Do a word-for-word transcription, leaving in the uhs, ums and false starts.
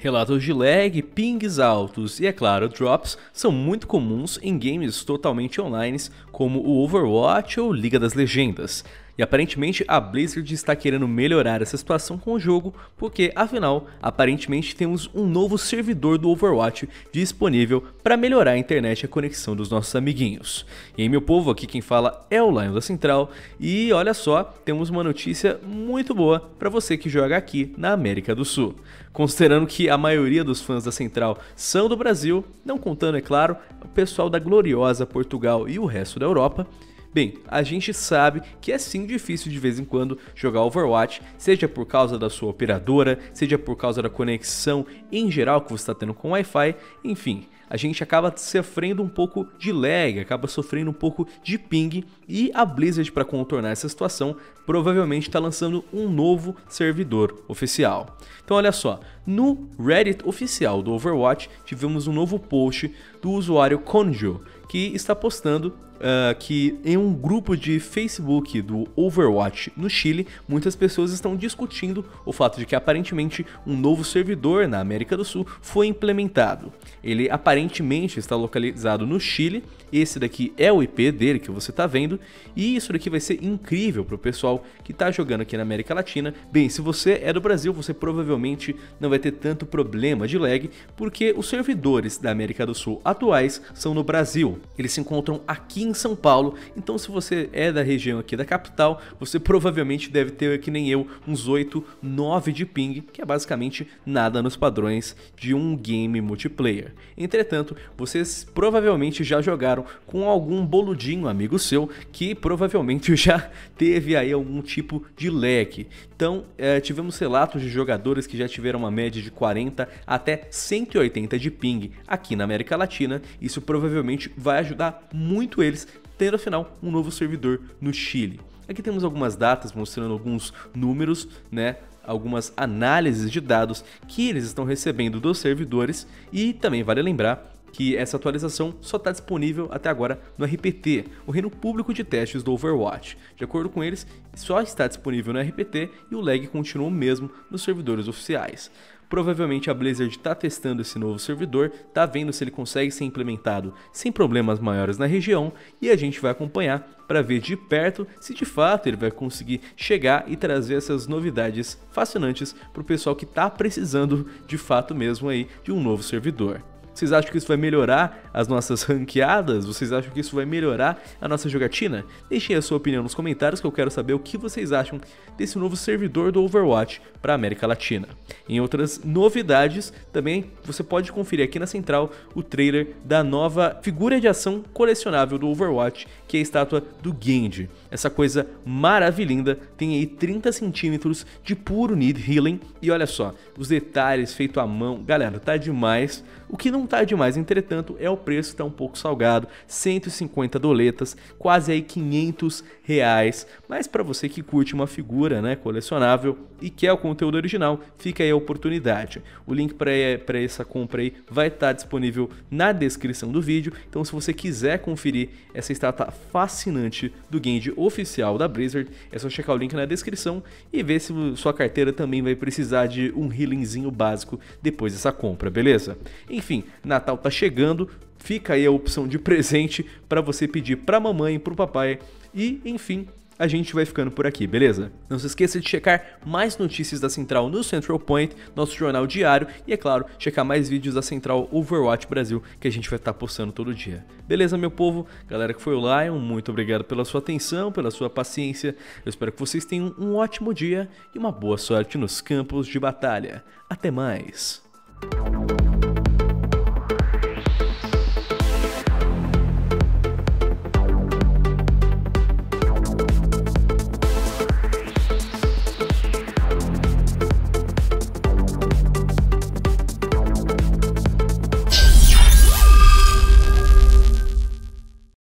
Relatos de lag, pings altos e, é claro, drops são muito comuns em games totalmente online como o Overwatch ou Liga das Legendas. E aparentemente a Blizzard está querendo melhorar essa situação com o jogo, porque afinal, aparentemente temos um novo servidor do Overwatch disponível para melhorar a internet e a conexão dos nossos amiguinhos. E aí, meu povo, aqui quem fala é o Lion da Central, e olha só, temos uma notícia muito boa para você que joga aqui na América do Sul. Considerando que a maioria dos fãs da Central são do Brasil, não contando, é claro, o pessoal da gloriosa Portugal e o resto da Europa, bem, a gente sabe que é sim difícil de vez em quando jogar Overwatch, seja por causa da sua operadora, seja por causa da conexão em geral que você está tendo com Wi-Fi, enfim, a gente acaba sofrendo um pouco de lag, acaba sofrendo um pouco de ping, e a Blizzard, para contornar essa situação, provavelmente está lançando um novo servidor oficial. Então olha só, no Reddit oficial do Overwatch tivemos um novo post do usuário Conjo, que está postando Uh, que em um grupo de Facebook do Overwatch no Chile, muitas pessoas estão discutindo o fato de que aparentemente um novo servidor na América do Sul foi implementado. Ele aparentemente está localizado no Chile, esse daqui é o I P dele que você está vendo, e isso daqui vai ser incrível para o pessoal que está jogando aqui na América Latina. Bem, se você é do Brasil, você provavelmente não vai ter tanto problema de lag, porque os servidores da América do Sul atuais são no Brasil, eles se encontram aqui em São Paulo, então se você é da região aqui da capital, você provavelmente deve ter, que nem eu, uns oito, nove de ping, que é basicamente nada nos padrões de um game multiplayer. Entretanto, vocês provavelmente já jogaram com algum boludinho amigo seu, que provavelmente já teve aí algum tipo de lag. Então, é, tivemos relatos de jogadores que já tiveram uma média de quarenta até cento e oitenta de ping aqui na América Latina. Isso provavelmente vai ajudar muito eles, tendo afinal um novo servidor no Chile. Aqui temos algumas datas mostrando alguns números, né? Algumas análises de dados que eles estão recebendo dos servidores, e também vale lembrar que essa atualização só está disponível até agora no R P T, o Reino Público de Testes do Overwatch. De acordo com eles, só está disponível no R P T e o lag continua o mesmo nos servidores oficiais. Provavelmente a Blizzard está testando esse novo servidor, está vendo se ele consegue ser implementado sem problemas maiores na região, e a gente vai acompanhar para ver de perto se de fato ele vai conseguir chegar e trazer essas novidades fascinantes para o pessoal que está precisando de fato mesmo aí de um novo servidor. Vocês acham que isso vai melhorar as nossas ranqueadas? Vocês acham que isso vai melhorar a nossa jogatina? Deixem a sua opinião nos comentários, que eu quero saber o que vocês acham desse novo servidor do Overwatch para a América Latina. Em outras novidades, também você pode conferir aqui na Central o trailer da nova figura de ação colecionável do Overwatch, que é a estátua do Genji. Essa coisa maravilhosa tem aí trinta centímetros de puro need healing, e olha só, os detalhes feitos à mão, galera, tá demais. O que não tá demais, entretanto, é o preço que tá um pouco salgado, cento e cinquenta doletas, quase aí quinhentos reais, mas para você que curte uma figura, né, colecionável e quer o conteúdo original, fica aí a oportunidade. O link para essa compra aí vai estar disponível na descrição do vídeo, então se você quiser conferir essa estátua fascinante do Genji oficial da Blizzard, é só checar o link na descrição e ver se sua carteira também vai precisar de um healingzinho básico depois dessa compra, beleza? Enfim, Natal tá chegando, fica aí a opção de presente para você pedir para mamãe e para o papai, e enfim, a gente vai ficando por aqui, beleza? Não se esqueça de checar mais notícias da Central no Central Point, nosso jornal diário, e é claro, checar mais vídeos da Central Overwatch Brasil, que a gente vai estar postando todo dia. Beleza, meu povo? Galera que foi o Lion, muito obrigado pela sua atenção, pela sua paciência. Eu espero que vocês tenham um ótimo dia e uma boa sorte nos campos de batalha. Até mais!